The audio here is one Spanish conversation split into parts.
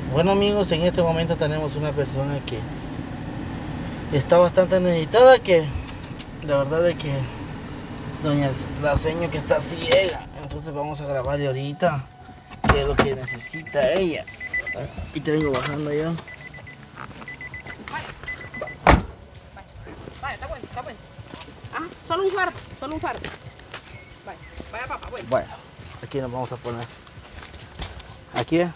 Bueno amigos, en este momento tenemos una persona que está bastante necesitada, que la verdad es que doña la seño que está ciega, entonces vamos a grabarle ahorita qué es lo que necesita ella. Y te vengo bajando yo. Vaya, está bueno, está bueno. Ajá, solo un cuarto, solo un cuarto. Vaya, vaya papá, bueno. Bueno, aquí nos vamos a poner. Aquí ve.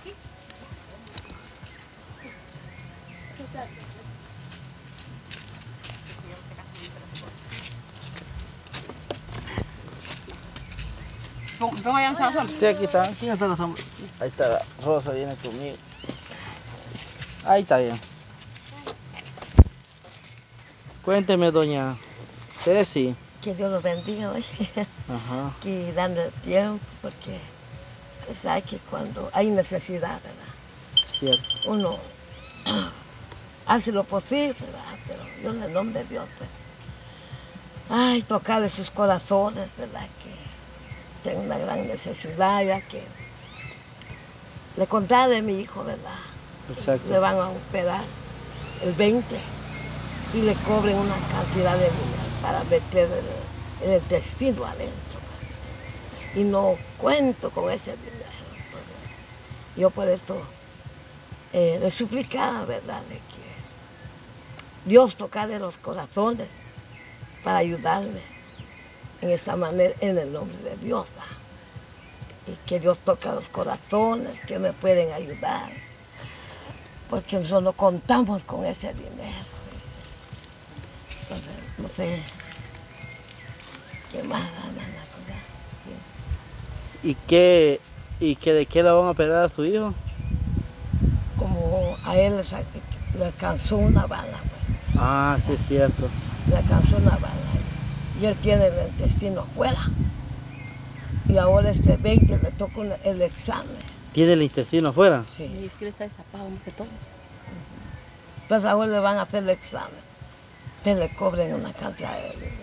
Pongo allá en la sombra. Sí, aquí está. ¿Quién está la sombra? Ahí está la Rosa, viene conmigo. Ahí está bien. Cuénteme, doña Ceci. Que Dios los bendiga hoy, Ajá. que dando el tiempo, porque usted sabe que cuando hay necesidad, ¿verdad? Cierto. Uno hace lo posible, ¿verdad? Pero yo en el nombre de Dios, pues, ay, tocarle sus corazones, ¿verdad? Que tengo una gran necesidad, ya que le conté de mi hijo, ¿verdad? Exacto. Le van a operar el 20 y le cobren una cantidad de dinero para meter el intestino adentro. Y no cuento con ese dinero. Entonces, yo por esto le suplicaba, ¿verdad?, de que Dios tocara los corazones para ayudarme en esta manera, en el nombre de Dios, ¿verdad? Y que Dios toque los corazones que me pueden ayudar, porque nosotros no contamos con ese dinero. Entonces, no sé qué más van a cobrar. ¿Y qué de qué la van a operar a su hijo? Como a él le alcanzó una bala, pues, Ah, sí es cierto. le alcanzó una bala. Y él tiene el intestino afuera. Y ahora este 20 le toca el examen. ¿Tiene el intestino afuera? Sí. Y es que le está destapado más que todo. Entonces ahora le van a hacer el examen. Que le cobren una cantidad de dinero.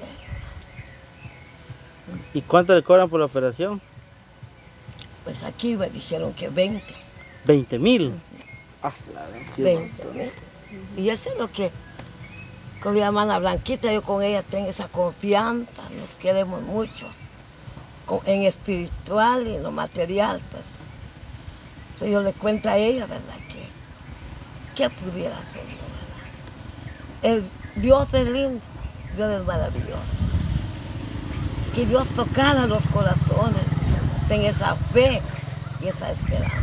¿Y cuánto le cobran por la operación? Pues aquí me dijeron que 20. 20,000. Ah, claro. 20,000. Y eso es lo que con mi hermana Blanquita, yo con ella tengo esa confianza, nos queremos mucho, en espiritual y en lo material, pues. Entonces yo le cuento a ella, ¿verdad?, que ¿qué pudiera hacer, verdad? Dios es lindo, Dios es maravilloso. Que Dios tocara los corazones, tenga esa fe y esa esperanza.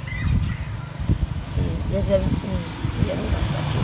Y es el venir hasta aquí.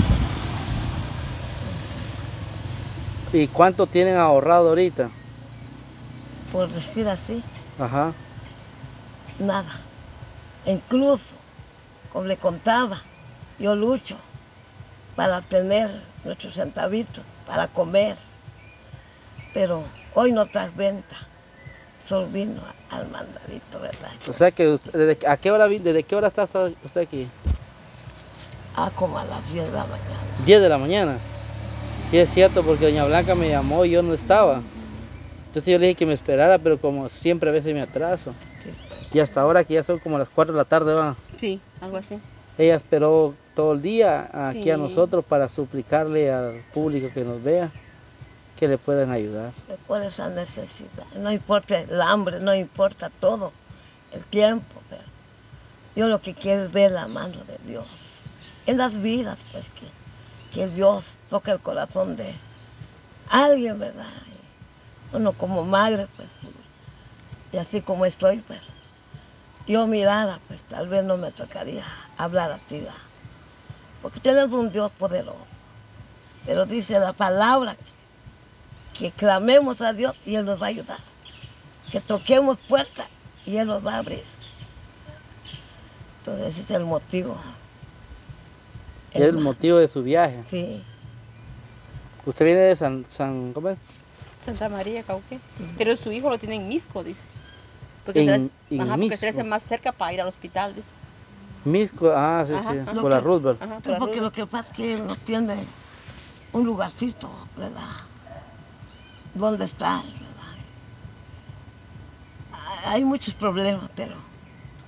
¿Y cuánto tienen ahorrado ahorita? Por decir así, Ajá. nada. Incluso, como le contaba, yo lucho para tener nuestros centavitos, para comer. Pero hoy no trae venta, solo vino al mandadito, ¿verdad? O sea que usted, ¿desde qué hora está usted aquí? Como a las 10 de la mañana. 10 de la mañana. Sí es cierto, porque doña Blanca me llamó y yo no estaba. Entonces yo le dije que me esperara, pero como siempre a veces me atraso. Sí. Y hasta ahora que ya son como las 4 de la tarde, va. Sí, algo así. Ella esperó todo el día aquí Sí. a nosotros para suplicarle al público que nos vea que le puedan ayudar. Por esa necesidad. No importa el hambre, no importa todo, el tiempo. Pero yo lo que quiero es ver la mano de Dios en las vidas, pues que Dios toque el corazón de alguien, ¿verdad? Y uno como madre, pues, y así como estoy, pues, yo mirara, pues tal vez no me tocaría hablar así, ¿verdad? Porque tenemos un Dios poderoso. Pero dice la palabra que clamemos a Dios y Él nos va a ayudar. Que toquemos puertas y Él nos va a abrir. Entonces ese es el motivo. Es el motivo de su viaje. Sí. Usted viene de ¿cómo es? Santa María, Cauque. Pero su hijo lo tiene en Misco, dice. Porque En porque Misco. se le hace más cerca para ir al hospital, dice. Misco, sí, Ajá, sí, ajá. por la Roosevelt. Ajá, Pero porque lo que pasa es que Él no tiene un lugarcito, ¿verdad? ¿Dónde está? ¿Verdad? Hay muchos problemas, pero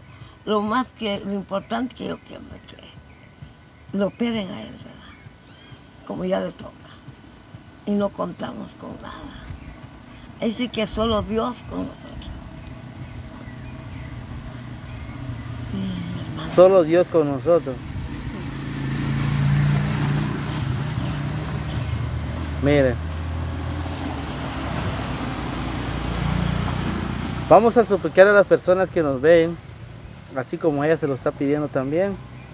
lo importante que yo quiero es que lo operen a él, ¿verdad? Como ya le toca. Y no contamos con nada. Dice que solo Dios con nosotros. Solo Dios con nosotros. Miren. Vamos a suplicar a las personas que nos ven, así como ella se lo está pidiendo también.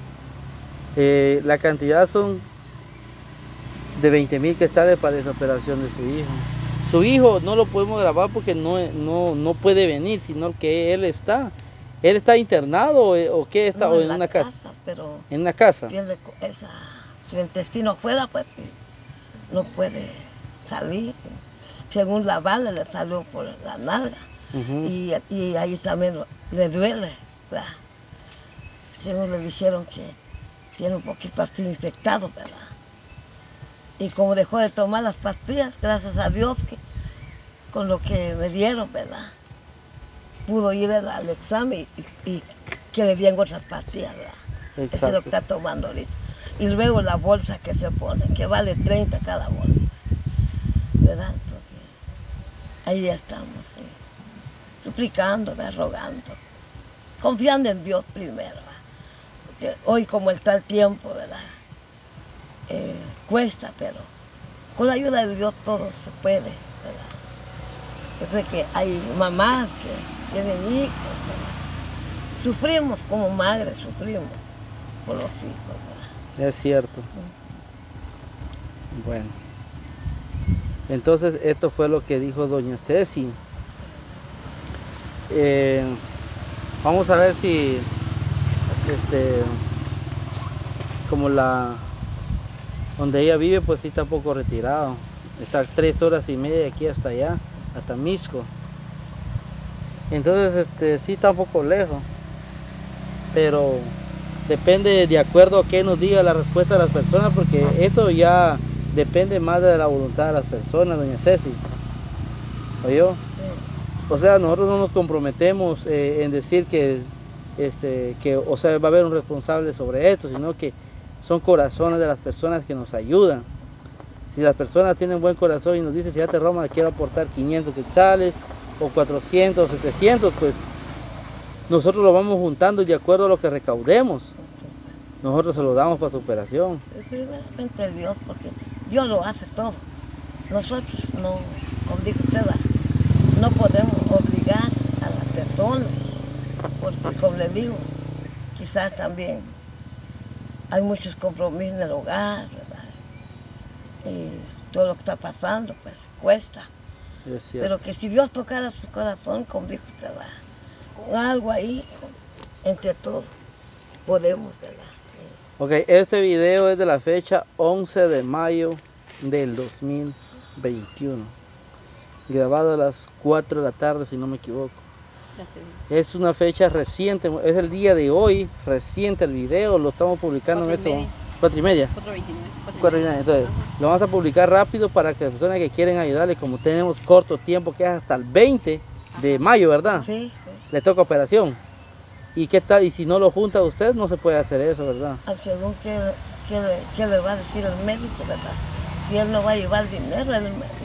La cantidad son de 20,000 quetzales para esa operación de su hijo. Su hijo no lo podemos grabar porque no puede venir, sino que él está internado o qué está, No, o en una casa. Pero En una casa. tiene su intestino afuera, pues sí, no puede salir. Según la bala le salió por la nalga. Y ahí también le duele, ¿verdad? Según le dijeron que tiene un poquito así infectado, ¿verdad? Y como dejó de tomar las pastillas, gracias a Dios que con lo que me dieron, ¿verdad? Pudo ir al examen y que le dieron otras pastillas, ¿verdad? Exacto. Ese es lo que está tomando ahorita. Y luego la bolsa que se pone, que vale 30 cada bolsa, ¿verdad? Entonces, ahí estamos, ¿sí? Suplicando, ¿verdad? Rogando, confiando en Dios primero, ¿verdad? Porque hoy como está el tiempo, ¿verdad? Cuesta, pero con la ayuda de Dios todo se puede, ¿verdad? Yo creo que hay mamás que tienen hijos, ¿verdad? Sufrimos como madres, sufrimos por los hijos, ¿verdad? Es cierto. Bueno. Entonces esto fue lo que dijo doña Ceci. Vamos a ver si como donde ella vive, pues sí está un poco retirado. Está 3 horas y media de aquí hasta allá, hasta Misco. Entonces sí está un poco lejos. Pero depende de acuerdo a qué nos diga la respuesta de las personas, porque esto ya depende más de la voluntad de las personas, doña Ceci. ¿Oyó? O sea, nosotros no nos comprometemos en decir que o sea, va a haber un responsable sobre esto, sino que son corazones de las personas que nos ayudan. Si las personas tienen buen corazón y nos dicen, fíjate Roma, quiero aportar 500 quetzales, o 400, 700, pues nosotros lo vamos juntando de acuerdo a lo que recaudemos. Nosotros se lo damos para su operación. Primeramente Dios, porque Dios lo hace todo. Nosotros no, como dice usted, no podemos obligar a las personas, porque como le digo, quizás también hay muchos compromisos en el hogar, ¿verdad? Y todo lo que está pasando, pues cuesta. Pero que si Dios tocara su corazón, como dijo usted, con algo ahí, entre todos, podemos, ¿verdad? Ok, este video es de la fecha 11 de mayo del 2021. Grabado a las 4 de la tarde, si no me equivoco. Es una fecha reciente, es el día de hoy, reciente el video, lo estamos publicando en esto. 4:30. 4:29. Entonces, lo vamos a publicar rápido para que las personas que quieren ayudarle, como tenemos corto tiempo, que es hasta el 20 de mayo, ¿verdad? Sí. Le toca operación. ¿Y qué tal? Y si no lo junta usted, no se puede hacer eso, ¿verdad? Según qué le va a decir el médico, ¿verdad? Si él no va a llevar dinero, el médico.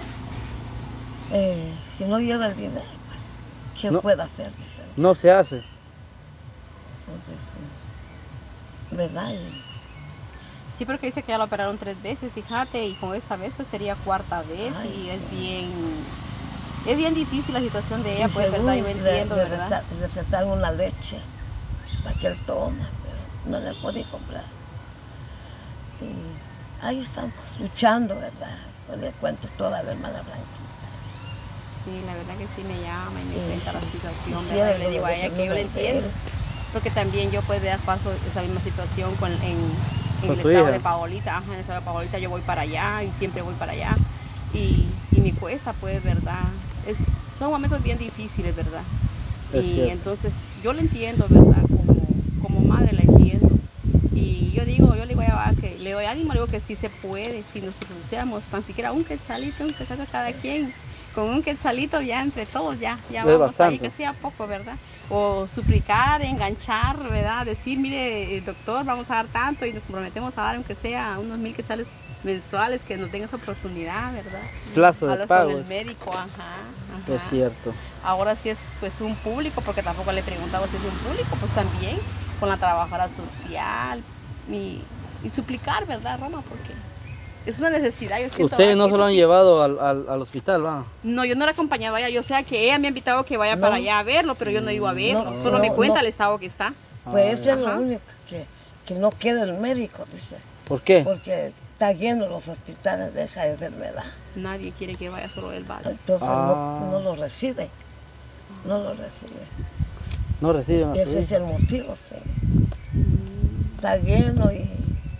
Si no lleva el dinero, ¿qué puede hacer? Dice? No se hace. Entonces, ¿verdad? Sí, porque dice que ya lo operaron 3 veces, fíjate, y con esta vez pues sería 4ª vez. Ay, es bien difícil la situación de ella, pues, ¿verdad? Yo entiendo, ¿verdad? Le recetaron una leche para que él toma, pero no le puede comprar. Y ahí estamos luchando, ¿verdad? Yo le cuento toda a la hermana Blanquita. Sí, la verdad que sí me llama y me cuenta la situación, sí, ¿verdad? Y le digo a ella que yo le entiendo, porque también yo pues paso esa misma situación en el estado de Paolita, en el estado de Paolita yo voy para allá y siempre voy para allá y me cuesta, pues, ¿verdad? Son momentos bien difíciles, ¿verdad? Y entonces yo le entiendo, ¿verdad? Como madre la entiendo. Y yo le digo a ella que le doy ánimo, le digo que sí se puede, si nos pronunciamos tan siquiera un quetzalito, cada quien. con un quetzalito ya entre todos ya Es vamos bastante. ahí, que sea poco, ¿verdad? O suplicar, enganchar, ¿verdad? Decir, mire, doctor, vamos a dar tanto y nos comprometemos a dar aunque sea unos 1000 quetzales mensuales, que nos den esa oportunidad, ¿verdad? Plazo de Hablar pago. con el médico, ajá. Es cierto. Ahora sí es pues un público, porque tampoco le he preguntado si es un público, pues también con la trabajadora social y suplicar, ¿verdad, Roma? Porque es una necesidad, yo siento. Ustedes no se lo han llevado al hospital, ¿va? No, yo no la he acompañado allá, yo sé que ella me ha invitado que vaya para allá a verlo, pero yo no iba a verlo, No, solo me no, cuenta no. el estado que está. Pues eso es Ajá. lo único que no quiere el médico, dice. ¿Por qué? Porque está lleno los hospitales de esa enfermedad. Nadie quiere que vaya solo él, vale. Entonces Ah. no lo recibe. No lo recibe. No reciben a su Ese es hijo. el motivo. Sí. Está lleno y...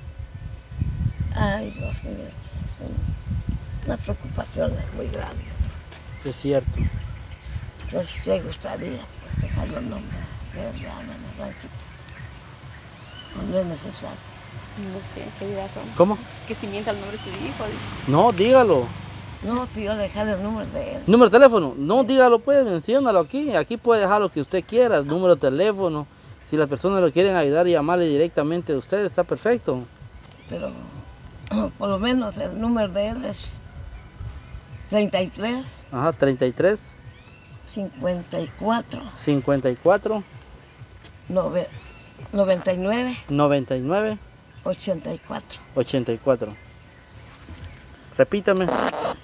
Ay, Dios mío, es una preocupación muy grande. Es cierto. Entonces te gustaría pues, dejarlo el nombre de Ana Blanquita. No es necesario. No sé, ¿qué dirá Roma? ¿Cómo? Que si mienta el nombre de su hijo. Dice. No, dígalo. No, tío, dejar el número de él. Número de teléfono. No, dígalo pues, menciónalo aquí. Aquí puede dejar lo que usted quiera. Número de teléfono. Si las personas lo quieren ayudar y llamarle directamente a usted, está perfecto. Pero por lo menos el número de él es 33 Ajá, 33, 54 54, 99 99, 84. 84. Repítame.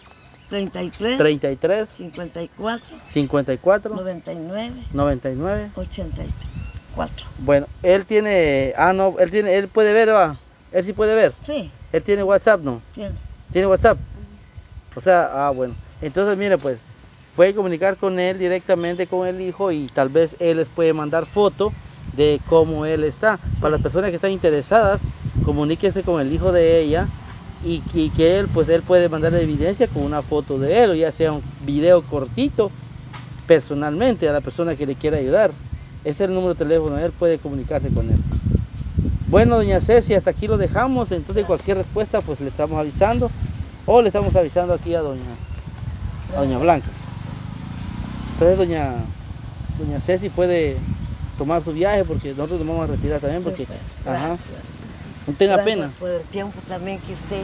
33 33, 54 54, 99 99. 84. Bueno, él tiene, él puede ver, va. Él sí puede ver. Sí, Él tiene WhatsApp, ¿no? tiene. ¿Tiene WhatsApp? O sea, bueno. Entonces, mire, pues, puede comunicar con él directamente con el hijo y tal vez él les puede mandar foto de cómo él está. Para las personas que están interesadas, comuníquese con el hijo de ella y que él, pues, él puede mandarle evidencia con una foto de él, o ya sea un video cortito, personalmente a la persona que le quiera ayudar. Este es el número de teléfono, él puede comunicarse con él. Bueno, doña Ceci, hasta aquí lo dejamos, entonces cualquier respuesta pues le estamos avisando, o le estamos avisando aquí a doña Blanca. Entonces doña Ceci puede tomar su viaje porque nosotros nos vamos a retirar también porque, Sí, pues, ajá, gracias. no tenga Gracias pena. por el tiempo también que usted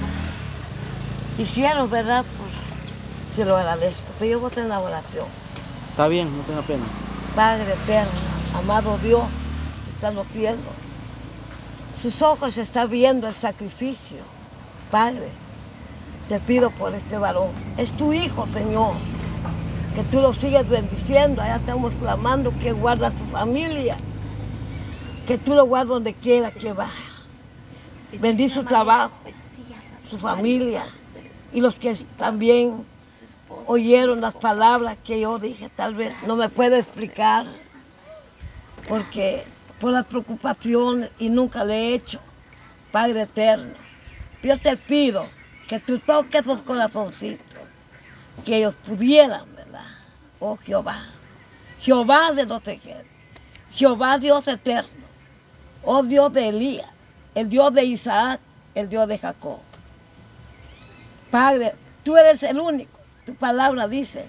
hicieron, ¿verdad? Se lo agradezco. Pero yo voy a tener la oración. Está bien, no tenga pena. Padre eterno, amado Dios, que está en los cielos. Sus ojos están viendo el sacrificio. Padre, te pido por este varón. Es tu hijo, Señor. Que tú lo sigues bendiciendo. Allá estamos clamando que guarda a su familia. Que tú lo guardas donde quiera que vaya. Bendice su trabajo, su familia. Y los que también oyeron las palabras que yo dije, tal vez no me puedo explicar. Porque por las preocupaciones y nunca le he hecho. Padre eterno, yo te pido que tú toques los corazoncitos, que ellos pudieran, ¿verdad? Oh Jehová, Jehová de los ejércitos, Jehová Dios eterno, oh Dios de Elías, el Dios de Isaac, el Dios de Jacob. Padre, tú eres el único, tu palabra dice,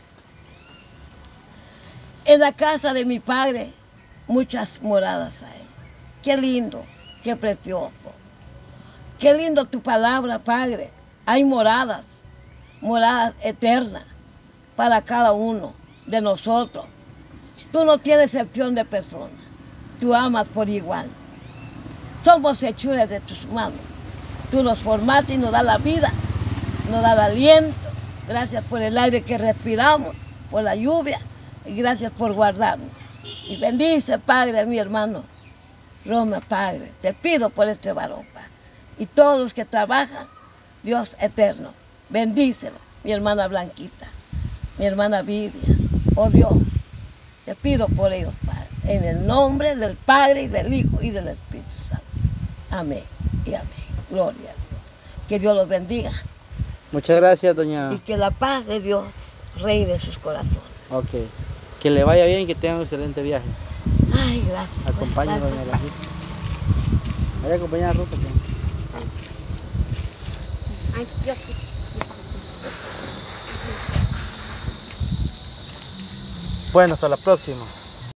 en la casa de mi Padre muchas moradas hay. Qué lindo, qué precioso. Qué lindo tu palabra, Padre. Hay moradas eternas para cada uno de nosotros. Tú no tienes excepción de personas. Tú amas por igual. Somos hechuras de tus manos. Tú nos formaste y nos das la vida, nos das el aliento. Gracias por el aire que respiramos, por la lluvia y gracias por guardarnos. Y bendice, Padre, a mi hermano Roma, Padre. Te pido por este varón, Padre. Y todos los que trabajan, Dios eterno, bendícelo. Mi hermana Blanquita, mi hermana Vivian, oh Dios, te pido por ellos, Padre. En el nombre del Padre y del Hijo y del Espíritu Santo. Amén y amén. Gloria a Dios. Que Dios los bendiga. Muchas gracias, doña. Y que la paz de Dios reine en sus corazones. Ok. Que le vaya bien y que tenga un excelente viaje. Ay, gracias. Acompáñenos, Gracias. doña Blanquita. Vaya a acompañar a Ruta. Ay, Dios. Bueno, hasta la próxima.